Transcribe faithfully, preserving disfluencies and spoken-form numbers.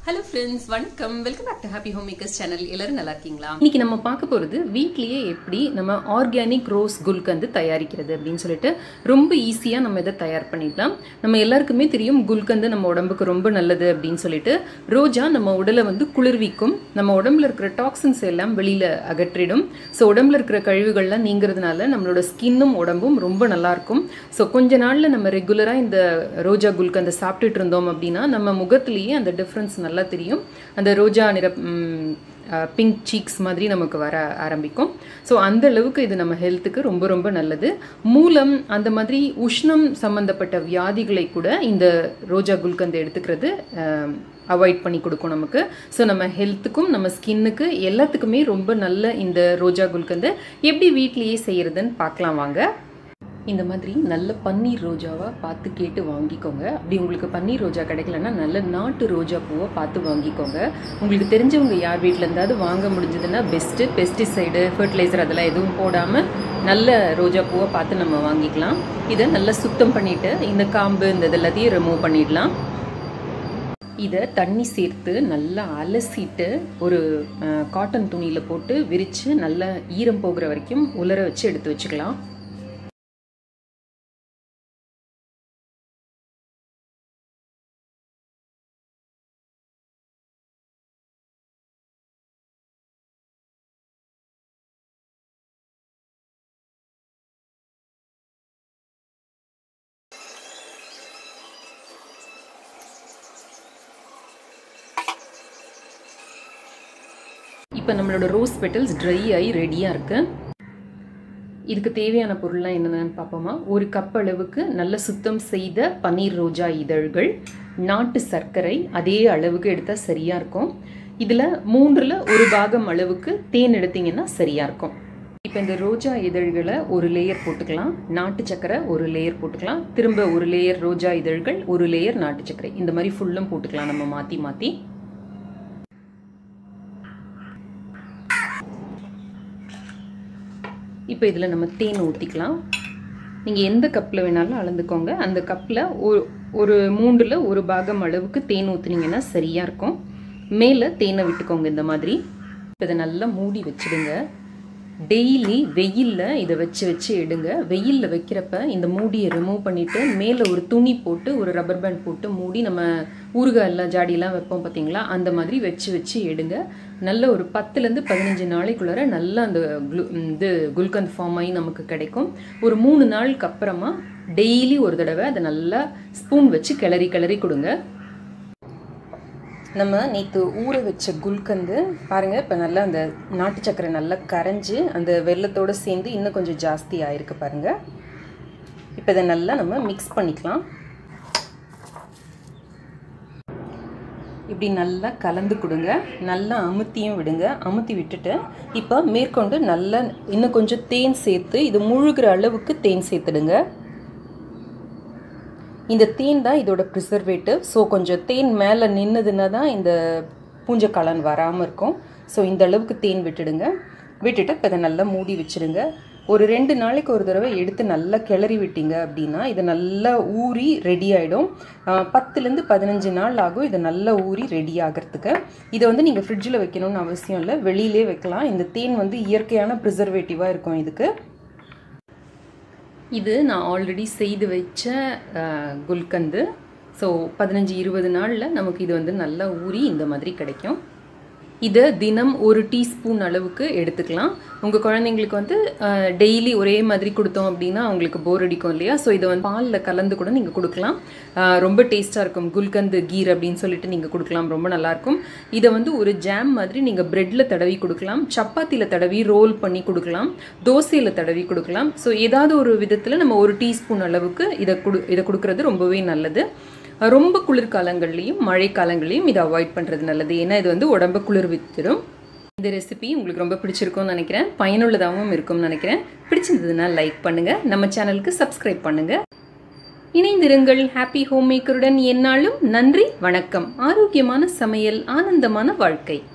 Hello friends, வணக்கம். Welcome back to Happy Homemakers channel. எல்லாரும் நல்லா இருக்கீங்களா? இன்னைக்கு நம்ம பார்க்க போறது வீட்லயே எப்படி நம்ம ஆர்கானிக் ரோஸ் குல்கந்து தயாரிக்கிறது அப்படினு சொல்லிட்டு ரொம்ப ஈஸியா நம்ம இத தயார் பண்ணிடலாம். நம்ம எல்லாருக்குமே தெரியும் குல்கந்து நம்ம உடம்புக்கு ரொம்ப நல்லது அப்படினு சொல்லிட்டு ரோஜா நம்ம உடலை வந்து குளிர்விக்கும். நம்ம உடம்புல இருக்கிற டாக்ஸின்ஸ் எல்லாம் வெளியில அகற்றிடும். சோ உடம்புல இருக்கிற கழிவுகள்லாம் நீங்கிறதுனால நம்மளோட ஸ்கின்னும் உடம்பும் ரொம்ப நல்லா இருக்கும். சோ கொஞ்ச நாள்ல நம்ம ரெகுலரா இந்த ரோஜா குல்கந்து சாப்பிட்டுட்டு இருந்தோம் அப்படினா நம்ம முகத்திலேயே அந்த டிஃபரன்ஸ் நல்லா தெரியும். அந்த ரோஜா நிற பிங்க் சீக்ஸ் மாதிரி நமக்கு வர ஆரம்பிக்கும். ஸோ அந்த அளவுக்கு இது நம்ம ஹெல்த்துக்கு ரொம்ப ரொம்ப நல்லது. மூலம் அந்த மாதிரி உஷ்ணம் சம்பந்தப்பட்ட வியாதிகளை கூட இந்த ரோஜா குல்கந்து எடுத்துக்கிறது அவாய்ட் பண்ணி கொடுக்கும் நமக்கு. ஸோ நம்ம ஹெல்த்துக்கும் நம்ம ஸ்கின்னுக்கு எல்லாத்துக்குமே ரொம்ப நல்ல இந்த ரோஜா குல்கந்து எப்படி வீட்லேயே செய்யறதுன்னு பார்க்கலாம் வாங்க. இந்த மாதிரி நல்ல பன்னீர் ரோஜாவாக பார்த்து கேட்டு வாங்கிக்கோங்க. அப்படி உங்களுக்கு பன்னீர் ரோஜா கிடைக்கலன்னா நல்ல நாட்டு ரோஜா பூவை பார்த்து வாங்கிக்கோங்க. உங்களுக்கு தெரிஞ்சவங்க யார் வீட்டில் இருந்தாவது வாங்க முடிஞ்சதுன்னா பெஸ்ட்டு. பெஸ்டிசைடு ஃபர்டிலைசர் அதெல்லாம் எதுவும் போடாமல் நல்ல ரோஜா பூவை பார்த்து நம்ம வாங்கிக்கலாம். இதை நல்லா சுத்தம் பண்ணிவிட்டு இந்த காம்பு இந்த இதெல்லாத்தையும் ரிமூவ் பண்ணிடலாம். இதை தண்ணி சேர்த்து நல்லா அலசிட்டு ஒரு காட்டன் துணியில் போட்டு விரித்து நல்லா ஈரம் போகிற வரைக்கும் உலர வச்சு எடுத்து வச்சுக்கலாம். இப்போ நம்மளோட ரோஸ் பெட்டல்ஸ் ட்ரை ஆகி ரெடியாக இருக்கு. இதுக்கு தேவையான பொருள்லாம் என்னென்னு பார்ப்போமா. ஒரு கப் அளவுக்கு நல்ல சுத்தம் செய்த பன்னீர் ரோஜா இதழ்கள், நாட்டு சர்க்கரை அதே அளவுக்கு எடுத்தால் சரியாக இருக்கும். இதில் மூன்றில் ஒரு பாகம் அளவுக்கு தேன் எடுத்திங்கன்னா சரியாக இருக்கும். இப்போ இந்த ரோஜா இதழ்களை ஒரு லேயர் போட்டுக்கலாம். நாட்டு சர்க்கரை ஒரு லேயர் போட்டுக்கலாம். திரும்ப ஒரு லேயர் ரோஜா இதழ்கள், ஒரு லேயர் நாட்டு சர்க்கரை, இந்த மாதிரி ஃபுல்லும் போட்டுக்கலாம் நம்ம மாற்றி மாற்றி. இப்போ இதில் நம்ம தேன் ஊற்றிக்கலாம். நீங்கள் எந்த கப்பில் வேணாலும் அளந்துக்கோங்க. அந்த கப்பில் ஒரு ஒரு மூன்றில் ஒரு பாகம் அளவுக்கு தேன் ஊற்றுனீங்கன்னா சரியாக இருக்கும். மேலே தேனை விட்டுக்கோங்க இந்த மாதிரி. இப்போ இதை நல்லா மூடி வச்சுடுங்க. டெய்லி வெயிலில் இதை வச்சு வச்சு எடுங்க. வெயிலில் வைக்கிறப்ப இந்த மூடியை ரிமூவ் பண்ணிவிட்டு மேலே ஒரு துணி போட்டு ஒரு ரப்பர் பேண்ட் போட்டு மூடி நம்ம ஊறுகாய் எல்லாம் ஜாடியெல்லாம் வைப்போம் பார்த்தீங்களா, அந்த மாதிரி வச்சு வச்சு எடுங்க. நல்ல ஒரு பத்துலேருந்து பதினஞ்சு நாளைக்குள்ளார நல்லா அந்த குளு இது குல்கந்த் ஃபார்ம் ஆகி நமக்கு கிடைக்கும். ஒரு மூணு நாளுக்கு அப்புறமா டெய்லி ஒரு தடவை அதை நல்லா ஸ்பூன் வச்சு கிளறி கிளறி கொடுங்க. நம்ம நேற்று ஊற வச்ச குல்கந்து பாருங்கள், இப்போ நல்லா அந்த நாட்டு சக்கரை நல்லா கரைஞ்சி அந்த வெள்ளத்தோடு சேர்ந்து இன்னும் கொஞ்சம் ஜாஸ்தி ஆகிருக்கு பாருங்கள். இப்போ இதை நல்லா நம்ம மிக்ஸ் பண்ணிக்கலாம். இப்படி நல்லா கலந்து கொடுங்க. நல்லா அமுத்தியும் விடுங்க. அமுத்தி விட்டுட்டு இப்போ மேற்கொண்டு நல்லா இன்னும் கொஞ்சம் தேன் சேர்த்து இது முழுகிற அளவுக்கு தேன் சேர்த்துடுங்க. இந்த தேன் தான் இதோட ப்ரிசர்வேட்டிவ். ஸோ கொஞ்சம் தேன் மேலே நின்றுதுன்னா தான் இந்த பூஞ்சக்காளான் வராமல் இருக்கும். ஸோ இந்த அளவுக்கு தேன் விட்டுடுங்க. விட்டுட்டு இப்போ இதை நல்லா மூடி வச்சுடுங்க. ஒரு ரெண்டு நாளைக்கு ஒரு தடவை எடுத்து நல்லா கிளறி விட்டீங்க அப்படின்னா இது நல்லா ஊறி ரெடி ஆகிடும். பத்துலேருந்து பதினஞ்சு நாள் ஆகும் இதை நல்லா ஊறி ரெடி ஆகிறதுக்கு. இதை வந்து நீங்கள் ஃப்ரிட்ஜில் வைக்கணும்னு அவசியம் இல்லை, வெளியிலே வைக்கலாம். இந்த தேன் வந்து இயற்கையான ப்ரிசர்வேட்டிவாக இருக்கும் இதுக்கு. இது நான் ஆல்ரெடி செய்து வச்ச குல்கந்து. ஸோ பதினஞ்சு இருபது நாளில் நமக்கு இது வந்து நல்லா ஊறி இந்த மாதிரி கிடைக்கும். இதை தினம் ஒரு டீஸ்பூன் அளவுக்கு எடுத்துக்கலாம். உங்கள் குழந்தைங்களுக்கு வந்து டெய்லி ஒரே மாதிரி கொடுத்தோம் அப்படின்னா அவங்களுக்கு போர் அடிக்கும் இல்லையா. ஸோ இதை வந்து பாலில் கலந்து கூட நீங்கள் கொடுக்கலாம். ரொம்ப டேஸ்ட்டாக இருக்கும். குல்கந்து கீர் அப்படின்னு சொல்லிட்டு நீங்கள் கொடுக்கலாம், ரொம்ப நல்லாயிருக்கும். இதை வந்து ஒரு ஜாம் மாதிரி நீங்கள் ப்ரெட்டில் தடவி கொடுக்கலாம், சப்பாத்தியில் தடவி ரோல் பண்ணி கொடுக்கலாம், தோசையில் தடவி கொடுக்கலாம். ஸோ ஏதாவது ஒரு விதத்தில் நம்ம ஒரு டீஸ்பூன் அளவுக்கு இதை கொடு இதை கொடுக்குறது ரொம்பவே நல்லது. ரொம்ப குளிர்காலங்கள்லையும் மழை காலங்கள்லையும் இதை அவாய்ட் பண்ணுறது நல்லது. ஏன்னா இது வந்து உடம்பை குளிர்வித்திடும். இந்த ரெசிபி உங்களுக்கு ரொம்ப பிடிச்சிருக்கும்னு நினைக்கிறேன். பயனுள்ளதாகவும் இருக்கும்னு நினைக்கிறேன். பிடிச்சிருந்ததுன்னா லைக் பண்ணுங்கள். நம்ம சேனலுக்கு சப்ஸ்கிரைப் பண்ணுங்கள். இணைந்திருங்கள் ஹாப்பி ஹோம் மேக்கருடன். எந்நாளும் நன்றி, வணக்கம். ஆரோக்கியமான சமையல், ஆனந்தமான வாழ்க்கை.